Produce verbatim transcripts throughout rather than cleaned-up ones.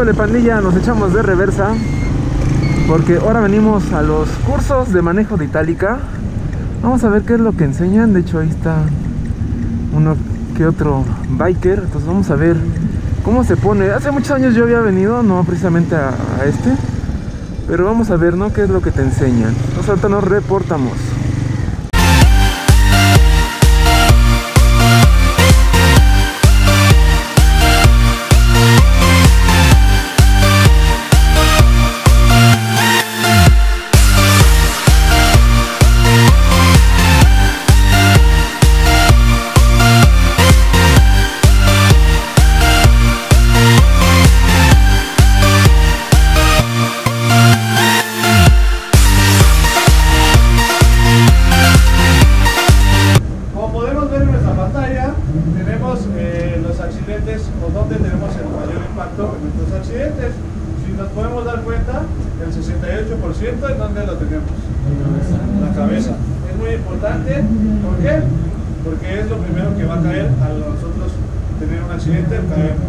Súbele, pandilla, nos echamos de reversa porque ahora venimos a los cursos de manejo de Itálica. Vamos a ver qué es lo que enseñan. De hecho ahí está uno que otro biker. Entonces vamos a ver cómo se pone. Hace muchos años yo había venido, no precisamente a, a este, pero vamos a ver, ¿no? Qué es lo que te enseñan. Entonces ahorita nos reportamos. ¿En dónde lo tenemos? En la cabeza. Es muy importante. ¿Por qué? Porque es lo primero que va a caer a nosotros tener un accidente, caemos.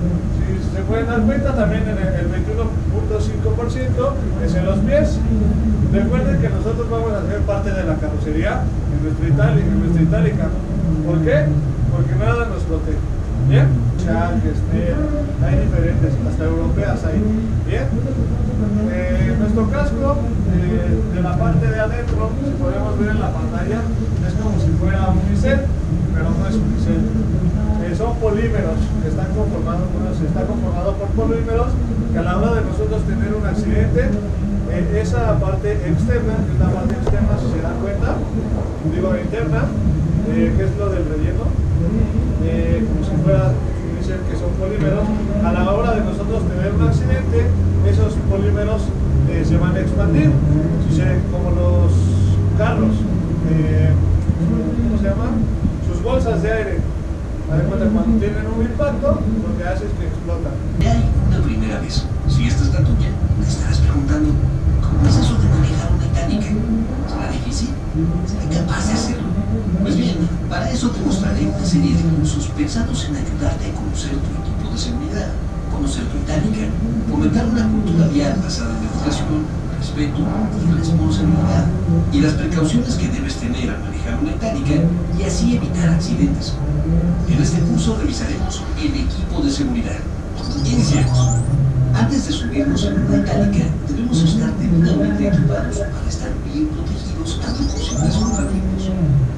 Si se pueden dar cuenta, también en el veintiuno punto cinco por ciento es en los pies. Recuerden que nosotros vamos a ser parte de la carrocería en nuestra Itálica. En nuestra Itálica. ¿Por qué? Porque nada nos protege. ¿Bien? Charques, hay diferentes, hasta europeas hay. ¿Bien? Eh, nuestro casco, eh, de la parte de adentro, si podemos ver en la pantalla, es como si fuera un bisel, pero no es un bisel. Eh, son polímeros que están conformados, bueno, se está conformado por polímeros que a la hora de nosotros tener un accidente, eh, esa parte externa, que es la parte externa, si se dan cuenta, digo interna, eh, que es lo del relleno, eh, como si fuera dicen que son polímeros, a la hora de nosotros tener un accidente, esos polímeros eh, se van a expandir, si se, como los carros, eh, ¿cómo se llama? Sus bolsas de aire. Además, cuando tienen un impacto, lo que hace es que explotan. Ya hay una primera vez. Si esta es la tuya, te estarás preguntando, ¿cómo es eso de manejar una Itálica? ¿Será difícil? ¿Será capaz de hacerlo? Pues bien, para eso te mostraré una serie de cursos pensados en ayudarte a conocer tu equipo de seguridad, conocer tu Itálica, fomentar una cultura vial basada en educación, respeto y responsabilidad, y las precauciones que debes tener al manejar una Itálica y así evitar accidentes. En este curso revisaremos el equipo de seguridad. Iniciemos. Antes de subirnos en una Itálica, debemos estar debidamente equipados para estar bien protegidos ante posibles contratiempos.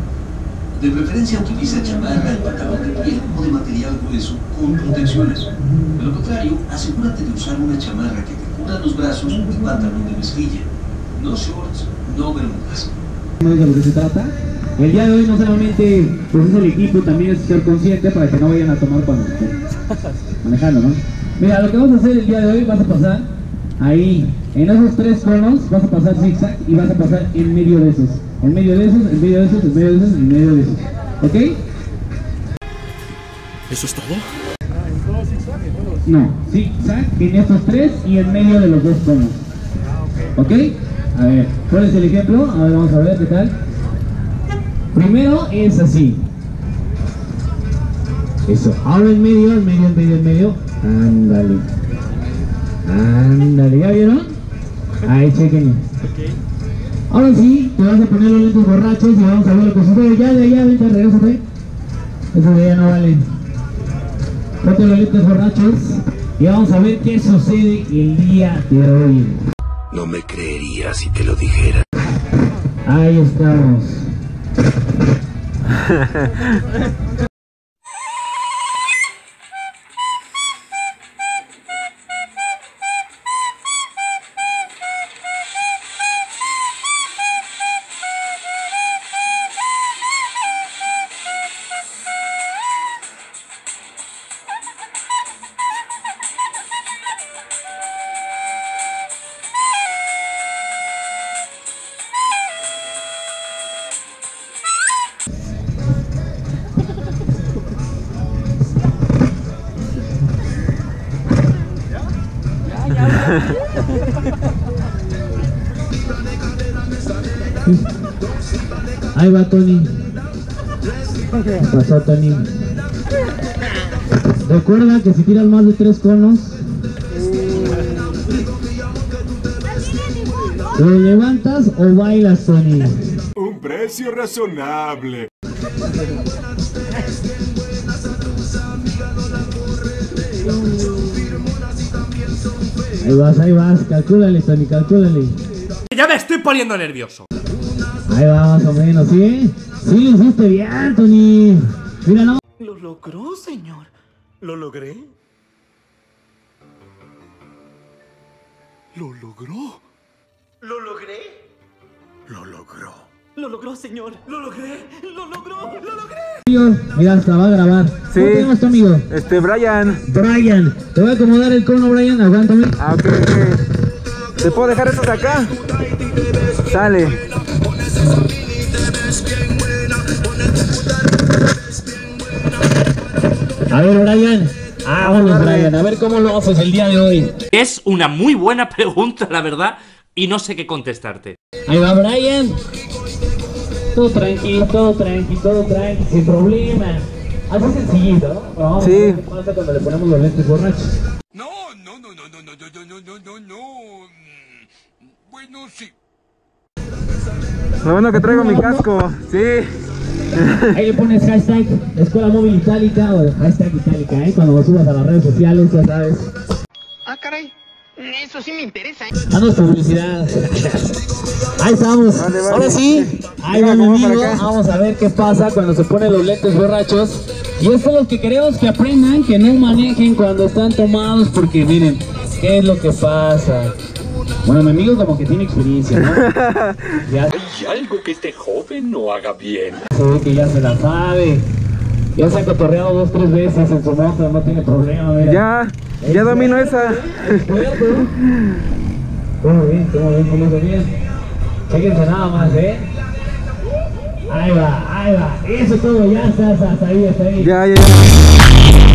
De preferencia utiliza chamarra y pantalón de piel o de material grueso con protecciones. De lo contrario, asegúrate de usar una chamarra que te cubra los brazos y pantalón de mezclilla. No shorts, no bermudas. ¿De lo que se trata? El día de hoy no solamente pues es el equipo, también es ser consciente para que no vayan a tomar cuando estén manejando, ¿no? Mira, lo que vamos a hacer el día de hoy, vas a pasar ahí, en esos tres conos, vas a pasar zigzag y vas a pasar en medio de esos. En medio de esos, en medio de esos, en medio de esos, en medio de esos. ¿Ok? ¿Eso es todo? No, zigzag en estos tres y en medio de los dos conos. ¿Ok? A ver, ¿cuál es el ejemplo? A ver, vamos a ver qué tal. Primero es así. Eso, ahora en medio, en medio, en medio, en medio. Ándale. Ándale, ¿ya vieron? Ahí, chequen. Ahora sí, te vas a poner los lentes borrachos y vamos a ver lo que sucede. Ya de allá, vente, regrésate. Eso de allá no vale. Ponte los lentes borrachos y vamos a ver qué sucede el día de hoy. No me creería si te lo dijera. Ahí estamos. Ahí va Tony. Pasó Tony. Recuerda que si tiras más de tres conos ¿Lo levantas o bailas, Tony? Un precio razonable. Ahí vas, ahí vas, calcúlale, Tony, calcúlale. Ya me estoy poniendo nervioso. Ahí va, más o menos, ¿sí? Sí, lo hiciste bien, Tony. Mira, no. Lo logró, señor. ¿Lo logré? ¿Lo logró? ¿Lo logré? Lo logró. Lo logró, señor. Lo logré. Lo logró. Lo logré. Mira, hasta va a grabar. Sí. ¿Cómo te llamas tu amigo? Este, Brian. Brian. Te voy a acomodar el cono, Brian. Aguántame. Ah, ok, ok. ¿Te puedo dejar estos acá? Sale. A ver, Brian. Vámonos, Brian. A ver cómo lo haces el día de hoy. Es una muy buena pregunta, la verdad, y no sé qué contestarte. Ahí va, Brian. Todo tranqui, todo tranqui, todo tranqui, sin problema. Así sencillito, ¿no? Vamos Sí. a ver qué pasa cuando le ponemos los lentes borrachos. No, no, no, no, no, no, no, no, no, no, no. Mm, Bueno, sí. Lo bueno que traigo mi casco. Sí. Ahí le pones hashtag Escuela Móvil Itálica o hashtag Itálica, ¿eh? Cuando lo subas a las redes sociales, ya sabes. Ah, caray. Eso sí me interesa, ¿eh? Danos publicidad. Ahí estamos. Vale, vale. Ahora sí. Ahí va, Venga, mi como para amigo. acá. Vamos a ver qué pasa cuando se ponen los lentes borrachos. Y esto es lo que queremos que aprendan, que no manejen cuando están tomados, porque miren, ¿qué es lo que pasa? Bueno, mi amigo como que tiene experiencia, ¿no? Ya Hay algo que este joven no haga bien. se ve que ya se la sabe. Ya se ha cotorreado dos, tres veces en su moto, no tiene problema, mira. Ya, ya domino esa. Experto. Todo bien, todo bien, todo bien. Chéquense nada más, ¿eh? Ahí va, ahí va. Eso todo, ya está, hasta, hasta ahí, hasta ahí. Ya, ya, ya.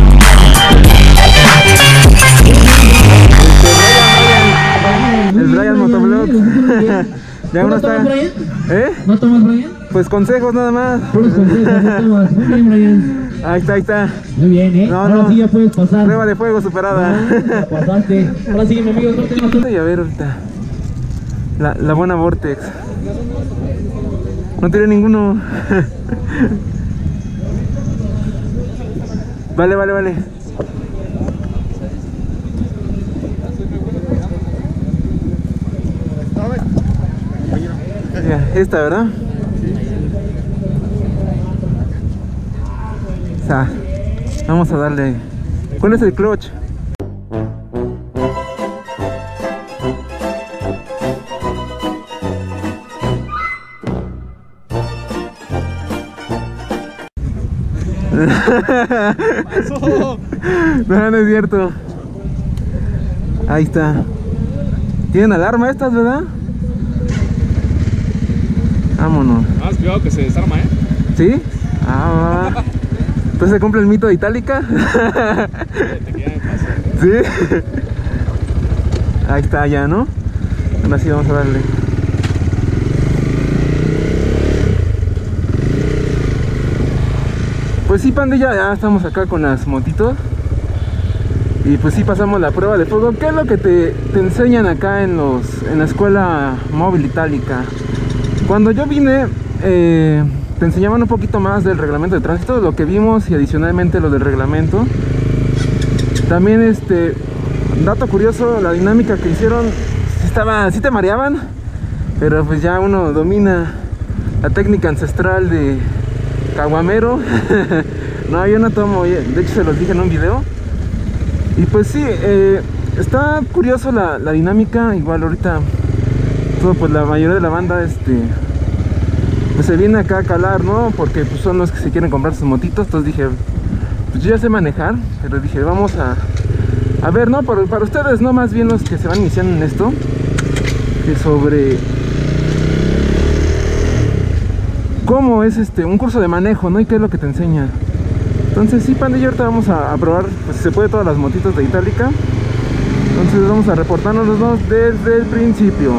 El Brian Motovlog. Ya uno ¿No está. tomas, Brian? ¿Eh? ¿No tomas, Brian? Pues consejos nada más. Puros consejos, no tomas. Muy bien, Brian. Ahí está, ahí está. Muy bien, ¿eh? No, Ahora no. sí ya puedes pasar. Prueba de fuego superada. Ya pasaste. Ahora sí, mi amigo, no tengas tú. Y a ver ahorita. La, la buena Vortex. No tiene ninguno. Vale, vale, vale. Ya, esta, ¿verdad? Esa. Vamos a darle. ¿Cuál es el clutch? No, no es cierto. Ahí está. Tienen alarma estas, ¿verdad? Vámonos. Más cuidado que se desarma, ¿eh? ¿Sí? Ah, va. Entonces se cumple el mito de Itálica. ¿Sí? Ahí está ya, ¿no? Ahora sí vamos a darle. Pues sí, pandilla, ya estamos acá con las motitos. Y pues sí pasamos la prueba de fuego. ¿Qué es lo que te, te enseñan acá en los en la escuela móvil Itálica? Cuando yo vine, eh, te enseñaban un poquito más del reglamento de tránsito, lo que vimos, y adicionalmente lo del reglamento. También, este, dato curioso, la dinámica que hicieron, sí estaba, sí te mareaban, pero pues ya uno domina la técnica ancestral de caguamero. No, yo no tomo, de hecho se los dije en un video. Y pues sí, eh, está curioso la, la dinámica. Igual ahorita todo, pues la mayoría de la banda este pues se viene acá a calar, ¿no? Porque pues son los que se quieren comprar sus motitos. Entonces dije, pues yo ya sé manejar, pero dije, vamos a a ver, ¿no? Para, para ustedes, no, más bien los que se van iniciando en esto, que sobre cómo es este un curso de manejo, ¿no? Y qué es lo que te enseña. Entonces sí, pandilla, ahorita vamos a, a probar, pues si se puede, todas las motitos de Itálica. Entonces vamos a reportarnos los dos desde el principio.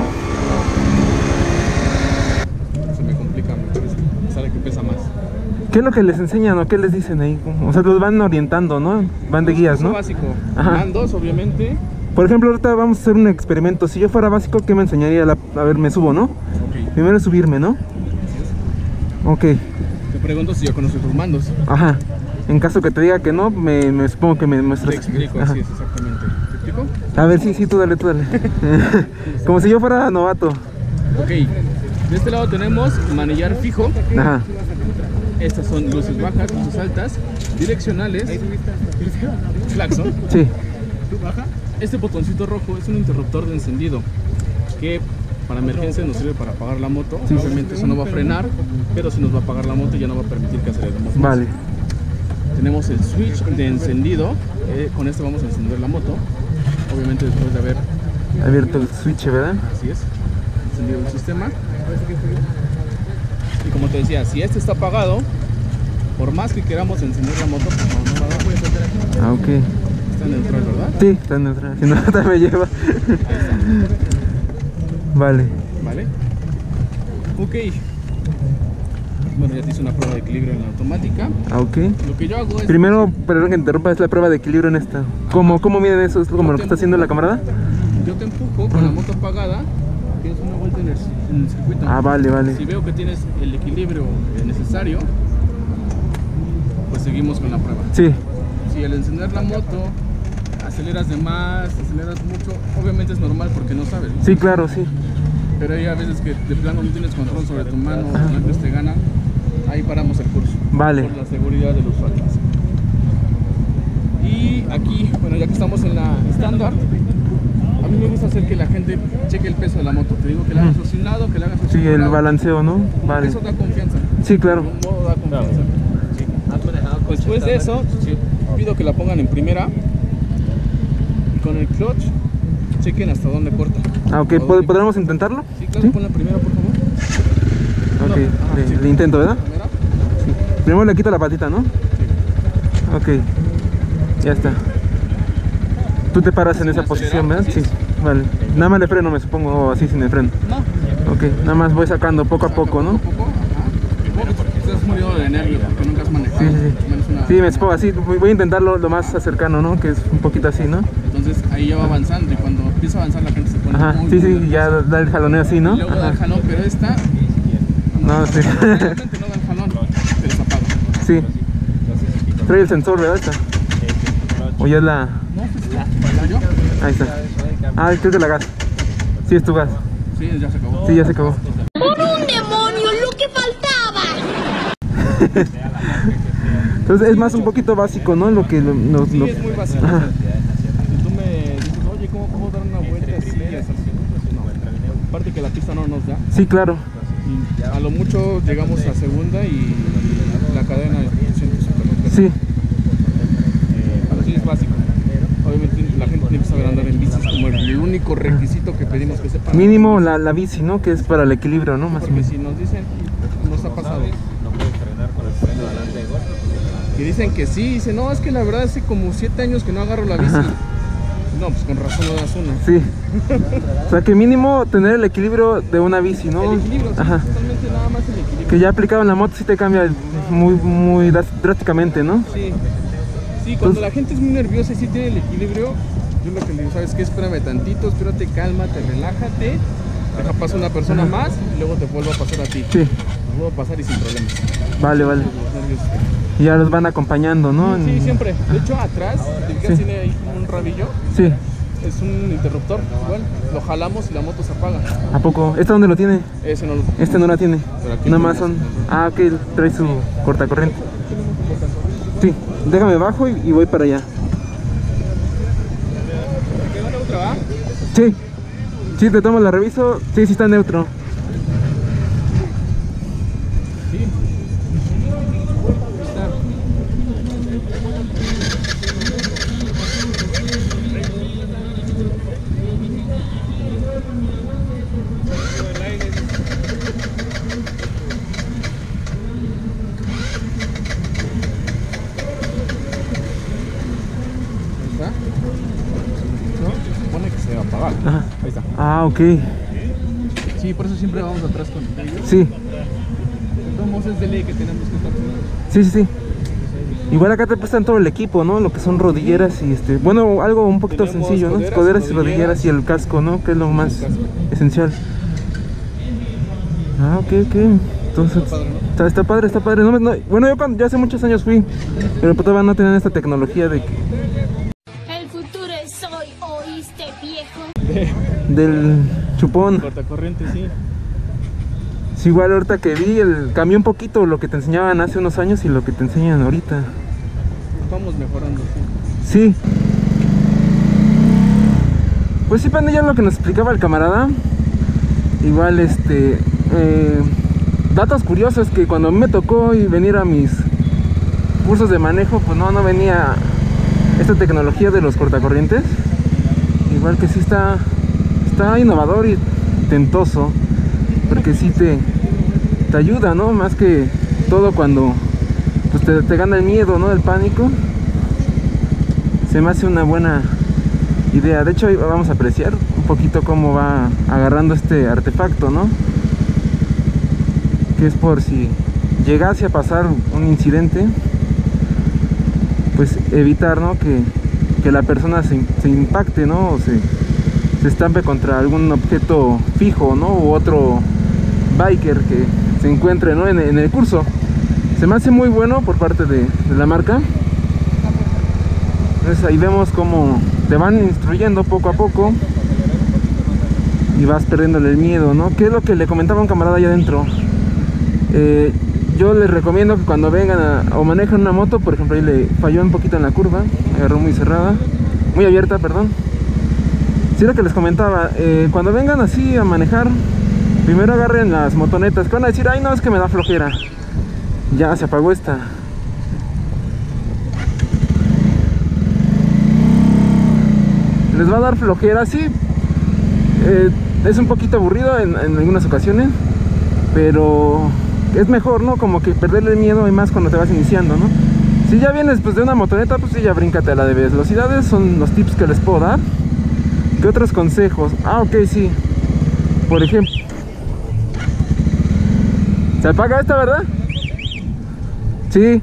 Se me complica mucho, sale que pesa más. ¿Qué es lo que les enseñan o qué les dicen ahí? O sea, los van orientando, ¿no? Van de guías, ¿no? Básico. Ajá. Mandos, obviamente. Por ejemplo, ahorita vamos a hacer un experimento. Si yo fuera básico, ¿qué me enseñaría? La... A ver, me subo, ¿no? Ok. Primero es subirme, ¿no? Ok. Te pregunto si yo conozco tus mandos. Ajá. En caso que te diga que no, me, me supongo que me muestras. Te explico, Ajá. así es, exactamente. ¿Te explico? A ver, sí, sí, tú dale, tú dale. Como si yo fuera novato. Ok. De este lado tenemos manillar fijo. Ajá. Estas son luces bajas, luces altas, direccionales, claxon. Sí. Este botoncito rojo es un interruptor de encendido que para emergencia nos sirve para apagar la moto. Obviamente eso no va a frenar, pero si nos va a apagar la moto ya no va a permitir que aceleremos más. Vale. Tenemos el switch de encendido, eh, con este vamos a encender la moto. Obviamente después de haber Abierto el switch, ¿verdad? Así es, encendido el sistema. Y como te decía, si este está apagado, por más que queramos encender la moto, pues no, no va a dar. Ah, ok. Está neutral, ¿verdad? Sí, está neutral. Si no, ahorita me lleva. Vale. Vale. Ok. Bueno, ya te hice una prueba de equilibrio en la automática. Ah, ok. Lo que yo hago es... Primero, perdón que interrumpa, es la prueba de equilibrio en esta. ¿Cómo, cómo miden eso? ¿Es como lo que está haciendo la camarada? Yo te empujo con la moto apagada, tienes una vuelta en el, en el circuito. Ah, vale, vale. Si veo que tienes el equilibrio necesario, pues seguimos con la prueba. Sí. Si al encender la moto aceleras de más, aceleras mucho, obviamente es normal porque no sabes, ¿no? Sí, claro, sí. Pero hay a veces que de plano no tienes control sobre tu mano, antes te gana, ahí paramos el curso. Vale. Por la seguridad del usuario. Y aquí, bueno, ya que estamos en la estándar, a mí me gusta hacer que la gente cheque el peso de la moto. Te digo que la hagas hacia un lado, que la hagas hacia Sí, otro el lado. balanceo, ¿no? Vale. Eso da confianza. Sí, claro. De un modo da confianza. Después de eso, pido que la pongan en primera y con el clutch chequen hasta dónde corta. Ah, ok. ¿O dónde- ¿Podremos intentarlo? Sí, claro, ¿Sí? pon la primera, por favor. Ok, No, ajá, le, sí. le intento, ¿verdad? Primera. Primero le quito la patita, ¿no? Ok. Ya está. Tú te paras en esa posición, ¿verdad? Sí. Vale. Nada más le freno, me supongo, así sin el freno. No. Ok. Nada más voy sacando poco a poco, ¿no? Poco a poco, ajá. Porque estás muriendo de nervios porque nunca has manejado. Sí, sí, sí. Menos una- Sí, me supongo así. Voy voy a intentarlo lo más cercano, ¿no? Que es un poquito así, ¿no? Entonces ahí ya va avanzando y cuando empieza a avanzar la gente se pone Ajá. muy, Sí, muy sí. nerviosa. Ya da el jaloneo así, ¿no? Y luego da el Ajá. jalón, pero esta No, sí. realmente no da el jalón, pero se apaga. Sí. Trae el sensor, ¿verdad? Esta. O ya es la... No, pues ya. ¿Yo? Ahí está. Ah, creo que la gas. Sí, es tu gas. Sí, ya se acabó. Sí, ya se acabó. ¡Por un demonio, lo que faltaba! Entonces es más un poquito básico, ¿no? Lo que... Lo, lo- Sí, lo- es muy básico. Ajá. Si tú me dices, oye, ¿cómo puedo dar una vuelta así? así? No. Aparte que la pista no nos da. Sí, claro. Y a lo mucho llegamos a segunda y la cadena se siente súper rápida. Sí. Pero sí es básico. Obviamente la gente tiene que saber andar en bici, es como el único requisito que pedimos que sepan. Mínimo la, la bici, ¿no? Que es para el equilibrio, ¿no? Más o Porque menos. si nos dicen, nos ha pasado. Que dicen que sí, dicen, no, es que la verdad hace como siete años que no agarro la bici. Ajá. No, pues con razón no das una. Sí. O sea que mínimo tener el equilibrio de una bici, ¿no? El equilibrio, sí, Ajá. totalmente nada más el equilibrio. Que ya aplicado en la moto sí te cambia muy, muy drás- drásticamente, ¿no? Sí, sí, cuando la gente es muy nerviosa y sí tiene el equilibrio, yo lo que le digo, ¿sabes qué? Espérame tantito, espérate, cálmate, relájate, deja pasar una persona más y luego te vuelvo a pasar a ti. Sí. Te vuelvo a pasar y sin problemas. Vale, vale. Los nervios. Y ya los van acompañando, ¿no? Sí, En- siempre. De hecho, atrás, te fijas, Sí. tiene ahí un rabillo, Sí. es un interruptor, igual, lo jalamos y la moto se apaga. ¿A poco? ¿Este dónde lo tiene? Ese no lo Este no la tiene. Pero aquí Nada más son... tenemos. Ah, ok, trae su cortacorriente. Sí, déjame bajo y, y voy para allá. ¿Qué neutra va? Sí. Sí, te tomo la reviso. Sí, sí está neutro. Sí. Ahí está. Ahí está. ¿No? Se supone que se va a apagar. Ajá. Ahí está. Ah, ok. Sí, por eso siempre vamos atrás con ellos. Sí. Entonces es de ley que tenemos que estar primero. Sí, sí, sí. Igual acá te prestan todo el equipo, ¿no? Lo que son rodilleras y este... Bueno, algo un poquito Tenemos sencillo, ¿no? coderas, Coderas y rodilleras. rodilleras y el casco, ¿no? Que es lo más esencial. Ah, ok, ok. Entonces, Está padre, ¿no? está, está padre, está padre. No, me- no- bueno, yo cuando, ya hace muchos años fui, pero pues todavía no tenían esta tecnología de que, El futuro es hoy, ¿oíste, viejo? del chupón. Cortacorriente, sí. Sí, igual ahorita que vi, el, cambió un poquito lo que te enseñaban hace unos años y lo que te enseñan ahorita. Vamos mejorando, sí. Sí. Pues sí, pandilla, lo que nos explicaba el camarada. Igual, este... eh, datos curiosos que cuando a mí me tocó y venir a mis cursos de manejo, pues no, no venía esta tecnología de los cortacorrientes. Igual que sí está, está innovador y tentoso, porque sí te, te ayuda, ¿no? Más que todo cuando pues te, te gana el miedo, ¿no? El pánico. Se me hace una buena idea. De hecho, ahí vamos a apreciar un poquito cómo va agarrando este artefacto, ¿no? Que es por si llegase a pasar un incidente, pues evitar, ¿no? que, que la persona se, se impacte, ¿no? O se, se estampe contra algún objeto fijo, ¿no? U otro biker que se encuentre, ¿no? en, en el curso. Se me hace muy bueno por parte de, de la marca. Entonces ahí vemos cómo te van instruyendo poco a poco y vas perdiéndole el miedo, ¿no? ¿Qué es lo que le comentaba un camarada allá adentro? Eh, yo les recomiendo que cuando vengan a, o manejan una moto, por ejemplo, ahí le falló un poquito en la curva, agarró muy cerrada, muy abierta, perdón. Sí, lo que les comentaba, eh, cuando vengan así a manejar, primero agarren las motonetas, que van a decir, ay no, es que me da flojera. Ya se apagó esta. Les va a dar flojera, sí. Eh, es un poquito aburrido en, en algunas ocasiones, pero es mejor, ¿no? Como que perderle el miedo y más cuando te vas iniciando, ¿no? Si ya vienes pues de una motoneta, pues sí, ya bríncate a la de velocidades. Son los tips que les puedo dar. ¿Qué otros consejos? Ah, ok, sí. Por ejemplo, ¿se apaga esta, verdad? Sí.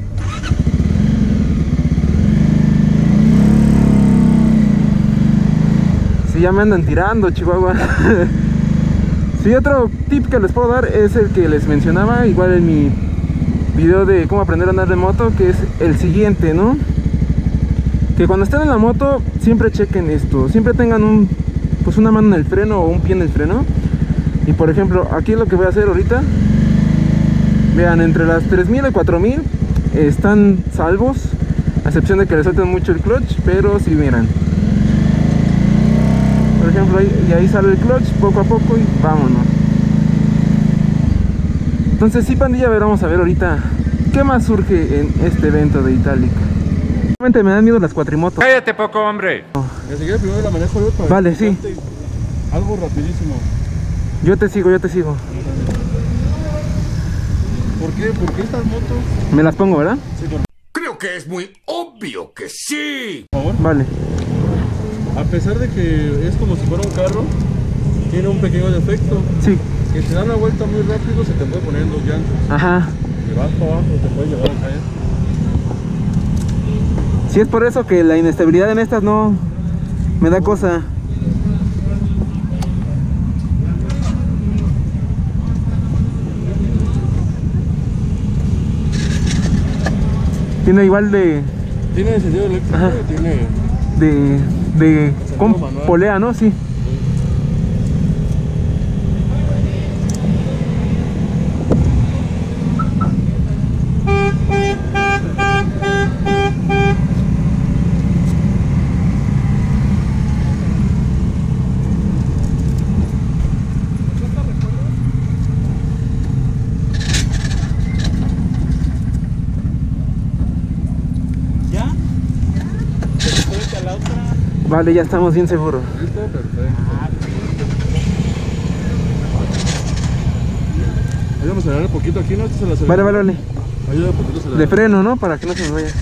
Sí, ya me andan tirando, Chihuahua. Sí, otro tip que les puedo dar es el que les mencionaba igual en mi video de cómo aprender a andar de moto, que es el siguiente, ¿no? Que cuando estén en la moto siempre chequen esto, siempre tengan un, pues una mano en el freno o un pie en el freno. Y por ejemplo, aquí lo que voy a hacer ahorita, vean, entre las tres mil y cuatro mil están salvos, a excepción de que le suelten mucho el clutch, pero si miran, por ejemplo, ahí, y ahí sale el clutch poco a poco y vámonos. Entonces sí, pandilla, a ver, vamos a ver ahorita qué más surge en este evento de Itálica. Realmente me dan miedo las cuatrimotos. Cállate poco, hombre. Si quieres primero la manejo yo para Vale, sí. algo rapidísimo. Yo te sigo, yo te sigo. ¿Por qué? Porque estas motos, Me las pongo, ¿verdad? Creo que es muy obvio que sí. por favor, Vale. a pesar de que es como si fuera un carro, tiene un pequeño defecto. Sí. Que si da una vuelta muy rápido se te puede poner en dos llantas. Ajá. Si vas para abajo te puede llevar a caer. Sí, es por eso que la inestabilidad en estas no me da cosa. Tiene igual de... Tiene encendido eléctrico. Ajá. Y tiene... de... de... con manual. polea, ¿no? Sí. ¿Ya? ¿Se a la otra? Vale, ya estamos bien seguros. ¿Listo? Perfecto. Ayúdame a acelerar un poquito aquí, ¿no? Este se la acelera. Vale, vale, vale. Ayuda un poquito a acelerar. De freno, ¿no? Para que no se nos vaya.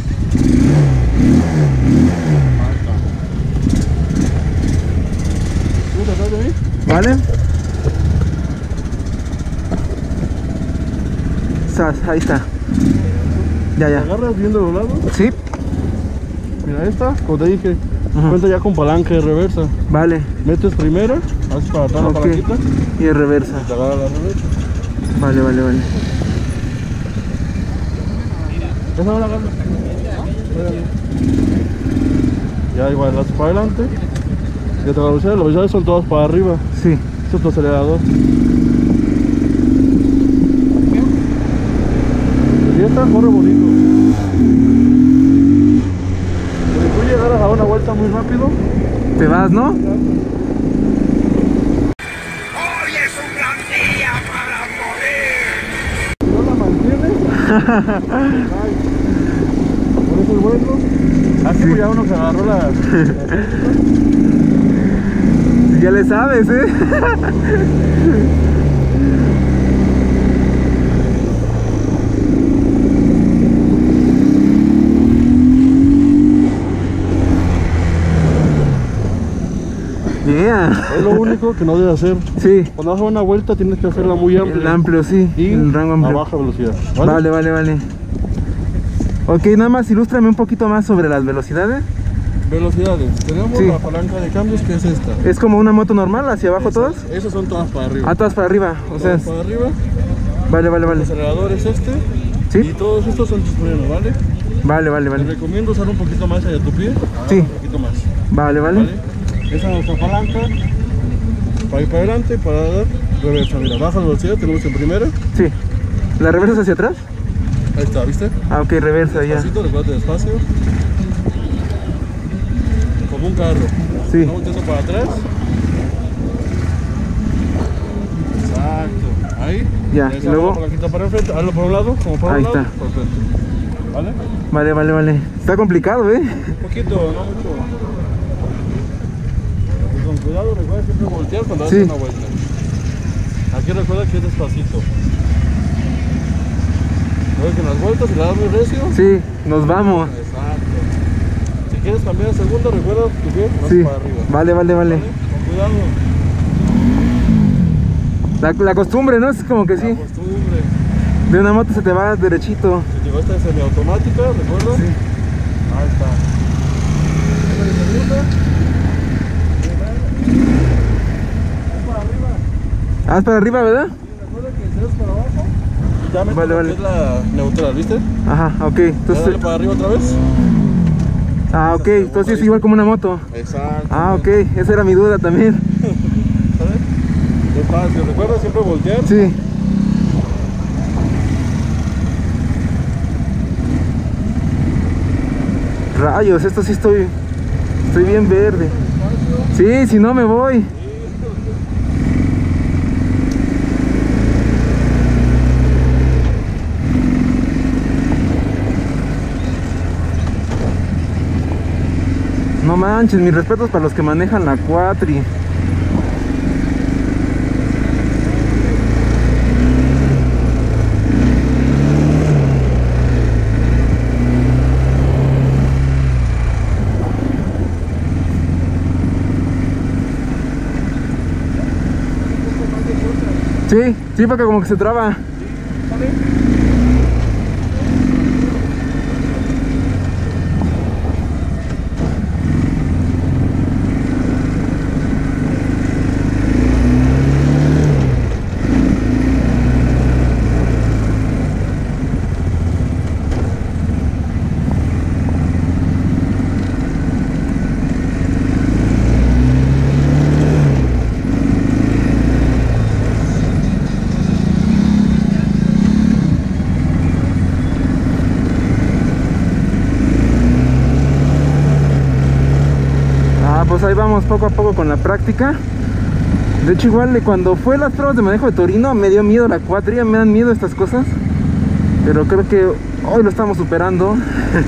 ¿Tú atrás de mí? Vale. Sas, ahí está. Ya, ya. Agarras bien de los lados. Sí. Mira esta, como te dije, Ajá. cuenta ya con palanca de reversa. Vale. Metes primera, haces para atrás Ok. la palanquita Y de reversa. y te agarra la reversa. Vale, vale, vale. Esa no la agarras. Ya igual, la haces para adelante. Ya te agarras, las velocidades son todas para arriba. Sí. Este es tu acelerador. Y esta corre bonito. Si tú llegaras a dar una vuelta muy rápido, Te vas, ¿no? Hoy es un gran día para morir. si no la mantienes, ay, por eso es bueno. Aquí pues ya uno se agarró la... Ya le sabes, ¿eh? Yeah. Es lo único que no debes hacer. Sí. Cuando vas a dar una vuelta tienes que hacerla muy amplia. El amplio, sí. Y el rango a amplio. baja velocidad. ¿Vale? Vale, vale, vale. Ok, nada más ilústrame un poquito más sobre las velocidades. Velocidades. Tenemos Sí. la palanca de cambios que es esta. ¿Es como una moto normal, hacia abajo todas? Esas son todas para arriba. Ah, todas para arriba. O sea, Todas es- para arriba. vale, vale, El vale. acelerador es este. Sí. Y todos estos son tus frenos, ¿vale? Vale, vale, Te vale. recomiendo usar un poquito más allá tu pie. Sí. Un poquito más. Vale, vale. ¿Vale? Esa es nuestra palanca. Para ir para adelante, para dar reversa. Mira, baja la velocidad, tenemos en primera. Sí. ¿La reversa hacia atrás? Ahí está, ¿viste? Ah, ok, reversa ya. Despacito, recuérdate despacio. Como un carro. Sí. No volteando para atrás. Exacto. Ahí. Ya, Esa y luego- la palanquita para enfrente. Hazlo por un lado, como para Ahí un lado. está. Perfecto. ¿Vale? Vale, vale, vale. Está complicado, ¿eh? Un poquito, no mucho. Y con cuidado, recuerda siempre voltear cuando Sí. haces una vuelta. Aquí recuerda que es despacito. Recuerda que en las vueltas, si le das muy recio. Sí, nos vamos. Exacto. Si quieres cambiar de segunda, recuerda tu pie más Sí. para arriba. Vale, vale, vale. Con cuidado. La, la costumbre, ¿no? Es como que sí. La costumbre. De una moto se te va derechito. Si llegó esta semiautomática, ¿recuerda? Sí. Ahí está. Esta es la segunda. Es para arriba. Ah, es para arriba, ¿verdad? Recuerda que si es para abajo, ya metes Vale, lo vale. que es la neutral, ¿viste? Ajá, ok. Dale Entonces, para arriba otra vez. ah, ok. Entonces es igual como una moto. Exacto. Ah, ok. Esa era mi duda también. ¿Sabes? Despacio, recuerda siempre voltear. Sí. Rayos, esto sí estoy. Estoy bien verde. Sí, si no me voy. No manches, mis respetos para los que manejan la Quatri. Sí, sí, porque como que se traba. Pues ahí vamos poco a poco con la práctica. De hecho, igual de cuando fue las pruebas de manejo de Torino me dio miedo la Quatri, me dan miedo estas cosas, pero creo que hoy lo estamos superando.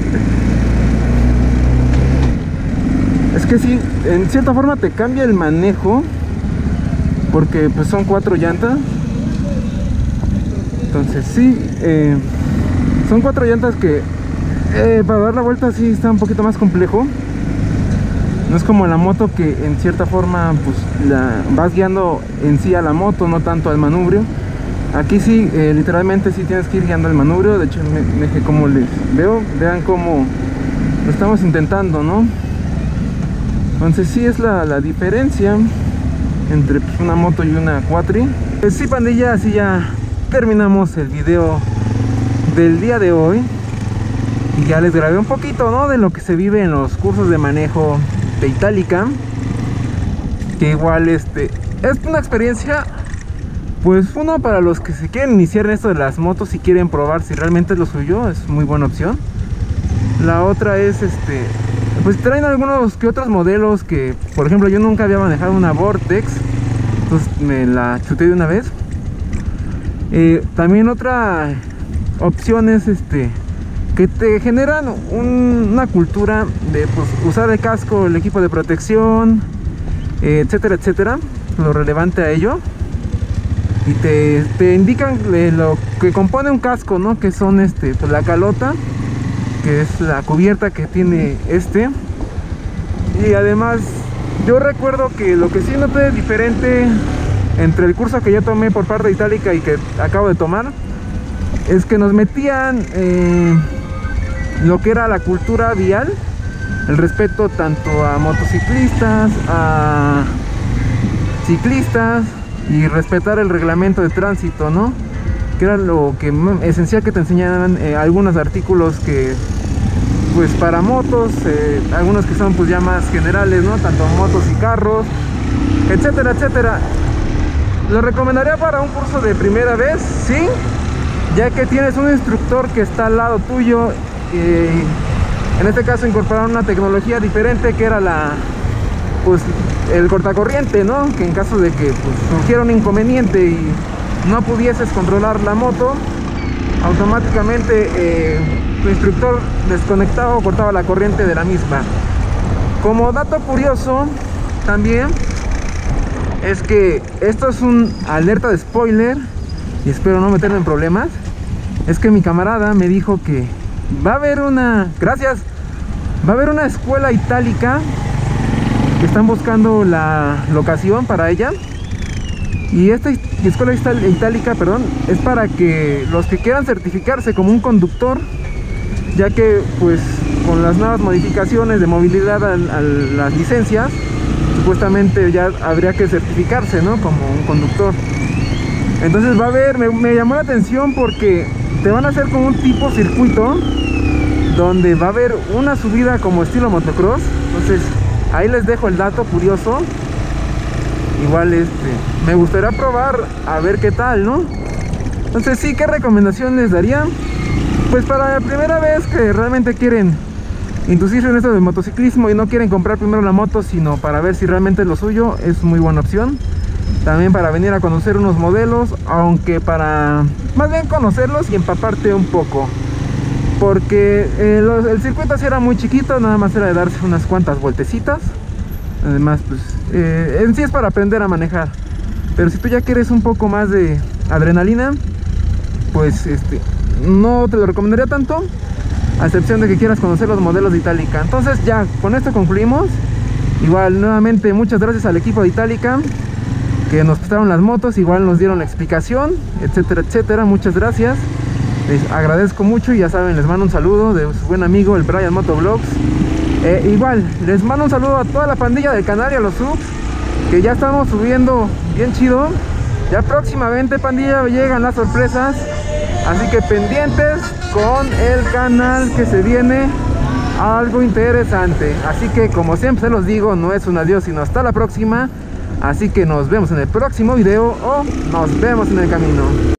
Es que sí, en cierta forma te cambia el manejo, porque pues son cuatro llantas. Entonces sí, eh, son cuatro llantas que eh, para dar la vuelta sí está un poquito más complejo. No es como la moto que en cierta forma pues la vas guiando en sí a la moto, no tanto al manubrio. Aquí sí, eh, literalmente sí tienes que ir guiando el manubrio. De hecho, me, me, como les veo, vean cómo lo estamos intentando, ¿no? Entonces sí es la, la diferencia entre pues, una moto y una cuatri. Pues sí, pandilla, así ya terminamos el video del día de hoy. Y ya les grabé un poquito, ¿no? De lo que se vive en los cursos de manejo de Itálica. Que igual este es una experiencia, pues uno, para los que se quieren iniciar en esto de las motos y quieren probar si realmente es lo suyo, es muy buena opción. La otra es este, pues traen algunos que otros modelos que, por ejemplo, yo nunca había manejado una Vortex, entonces me la chuté de una vez. Eh, también otra opción es este, que te generan un, una cultura de pues, usar el casco, el equipo de protección, eh, etcétera, etcétera, lo relevante a ello. Y te, te indican eh, lo que compone un casco, ¿no? Que son este, pues, la calota, que es la cubierta que tiene este. Y además, yo recuerdo que lo que sí noté diferente entre el curso que yo tomé por parte de Itálica y que acabo de tomar, es que nos metían eh, lo que era la cultura vial, el respeto tanto a motociclistas, a ciclistas, y respetar el reglamento de tránsito, ¿no? Que era lo que esencial, que te enseñaban eh, algunos artículos que pues para motos, eh, algunos que son pues ya más generales, ¿no? Tanto motos y carros, etcétera, etcétera. Lo recomendaría para un curso de primera vez, sí, ya que tienes un instructor que está al lado tuyo. Eh, en este caso incorporaron una tecnología diferente, que era la pues el cortacorriente, ¿no? Que en caso de que pues, surgiera un inconveniente y no pudieses controlar la moto, automáticamente eh, tu instructor desconectaba o cortaba la corriente de la misma. Como dato curioso también es que esto es un alerta de spoiler y espero no meterme en problemas. Es que mi camarada me dijo que va a haber una, gracias, va a haber una escuela itálica que están buscando la locación para ella. Y esta escuela itálica, perdón, es para que los que quieran certificarse como un conductor, ya que pues con las nuevas modificaciones de movilidad a, a las licencias, supuestamente ya habría que certificarse, ¿no? Como un conductor. Entonces va a haber, me, me llamó la atención porque te van a hacer como un tipo circuito donde va a haber una subida como estilo motocross. Entonces ahí les dejo el dato curioso. Igual este, me gustaría probar a ver qué tal, ¿no? Entonces sí, ¿qué recomendación les daría? Pues para la primera vez que realmente quieren introducirse en esto del motociclismo y no quieren comprar primero la moto, sino para ver si realmente es lo suyo, es muy buena opción. También para venir a conocer unos modelos, aunque para más bien conocerlos y empaparte un poco, porque eh, los, el circuito así era muy chiquito, nada más era de darse unas cuantas vueltecitas. Además pues eh, en sí es para aprender a manejar, pero si tú ya quieres un poco más de adrenalina, pues este no te lo recomendaría tanto, a excepción de que quieras conocer los modelos de Itálica. Entonces ya con esto concluimos. Igual nuevamente muchas gracias al equipo de Itálica que nos prestaron las motos, igual nos dieron la explicación, etcétera, etcétera. Muchas gracias, les agradezco mucho y ya saben, les mando un saludo de su buen amigo el Brian Motovlogs. Eh, igual, les mando un saludo a toda la pandilla del canal y a los subs, que ya estamos subiendo bien chido. Ya próximamente, pandilla, llegan las sorpresas, así que pendientes con el canal, que se viene algo interesante. Así que como siempre se los digo, no es un adiós sino hasta la próxima. Así que nos vemos en el próximo video o nos vemos en el camino.